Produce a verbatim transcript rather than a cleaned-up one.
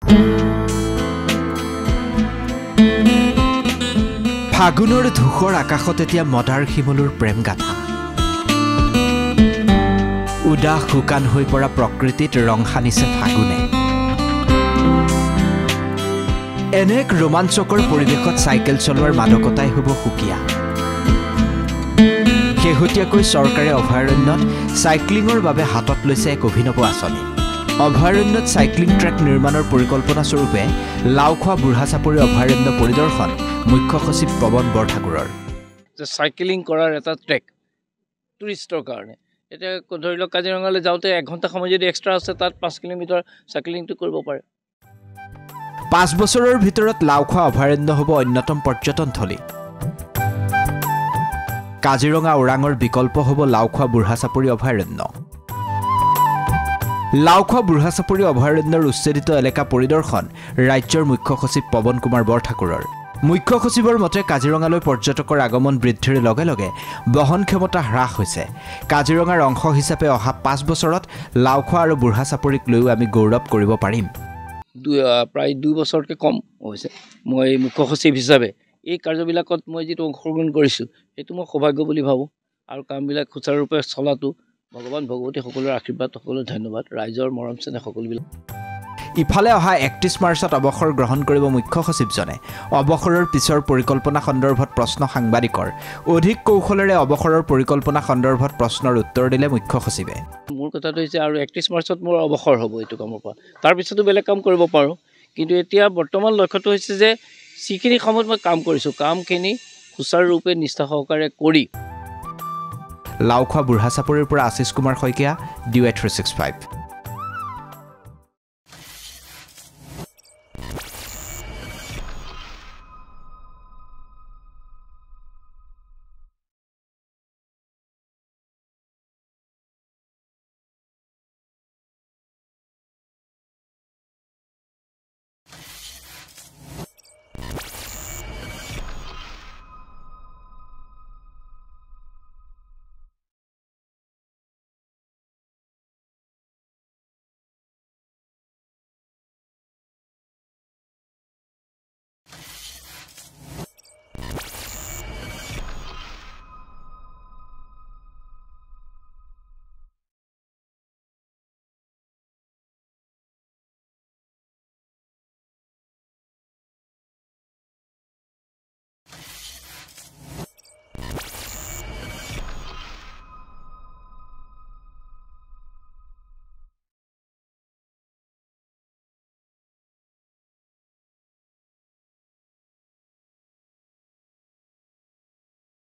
ফাগুনৰ ধূসৰ আকাশত এতিয়া মদাৰ শিমলুৰ প্ৰেম গাথা উদাস শুকান হৈ পৰা প্ৰকৃতিত ৰং সানিছে ফাগুনে এনে এক ৰোমাঞ্চকৰ পৰিৱেশত চাইকেল চলোৱাৰ মাদকতাই হ'ব সুকীয়া শেহতীয়াকৈ চৰকাৰে অভয়াৰণ্যত চাইক্লিঙৰ বাবে হাতত লৈছে এক অভিনৱ আঁচনি অভয়াৰণ্যত চাইক্লিং ট্ৰেক নিৰ্মাণৰ পৰিকল্পনা স্বৰূপে লাওখোৱা বুঢ়াচাপৰি অভয়াৰণ্য পৰিদৰ্শন মুখ্য সচিব পৱন বৰঠাকুৰৰ চাইক্লিং কৰাৰ এটা ট্ৰেক টুৰিষ্টৰ কাৰণে এতিয়া ধৰি লওক কাজিৰঙালৈ যাওঁতে এক ঘণ্টা সময় যদি এক্সট্ৰা আছে তাত পাঁচ কিলোমিটাৰ চাইক্লিংটো কৰিব পাৰে পাঁচ বছৰৰ ভিতৰত লাওখোৱা অভয়াৰণ্য হ'ব অন্যতম পৰ্যটনথলী কাজিৰঙা ওৰাঙৰ বিকল্প হ'ব লাওখোৱা বুঢ়াচাপৰি অভয়াৰণ্য লাওখোৱা বুঢ়াচাপৰি অভয়াৰণ্যৰ উচ্ছেদিত এলেকা পৰিদৰ্শন ৰাজ্যৰ মুখ্য সচিব পৱন কুমাৰ বৰঠাকুৰৰ মুখ্য সচিবৰ মতে কাজিৰঙালৈ পৰ্যটকৰ আগমন বৃদ্ধিৰ লগে লগে বহন ক্ষমতা হ্ৰাস হৈছে কাজিৰঙাৰ অংশ হিচাপে অহা পাঁচ বছৰত লাওখোৱা আৰু বুঢ়াচাপৰিক লৈও আমি গৌৰৱ কৰিব পাৰিম প্ৰায় দুই বছৰতকৈ কম হৈছে মই মুখ্য সচিব হিচাপে এই কাৰ্যবিলাকত মই যিটো অংশগ্ৰহণ কৰিছোঁ সেইটো মই সৌভাগ্য বুলি ভাবোঁ আৰু কামবিলাক সুচাৰুৰূপে চলাটো ভগৱান ভগৱতী সকলোৰে আশীৰ্বাদ সকলো ধন্যবাদ ৰাইজৰ মৰম চেনেহ সকলোবিলাক ইফালে অহা একত্ৰিছ মাৰ্চত অৱসৰ গ্ৰহণ কৰিব মুখ্য সচিবজনে অৱসৰৰ পিছৰ পৰিকল্পনা সন্দৰ্ভত প্ৰশ্ন সাংবাদিকৰ অধিক কৌশলেৰে অৱসৰৰ পৰিকল্পনা সন্দৰ্ভত প্ৰশ্নৰ উত্তৰ দিলে মুখ্য সচিবে মোৰ কথাটো হৈছে আৰু একত্ৰিছ মাৰ্চত মোৰ অৱসৰ হ'ব এইটো কামৰ পৰা তাৰপিছতো বেলেগ কাম কৰিব পাৰোঁ কিন্তু এতিয়া বৰ্তমান লক্ষ্যটো হৈছে যে যিখিনি সময়ত মই কাম কৰিছোঁ কামখিনি সুচাৰুৰূপে নিষ্ঠা সহকাৰে কৰি লাওখোৱা বুঢ়াচাপৰিৰ পৰা Ashish Kumar Saikia D Y three six five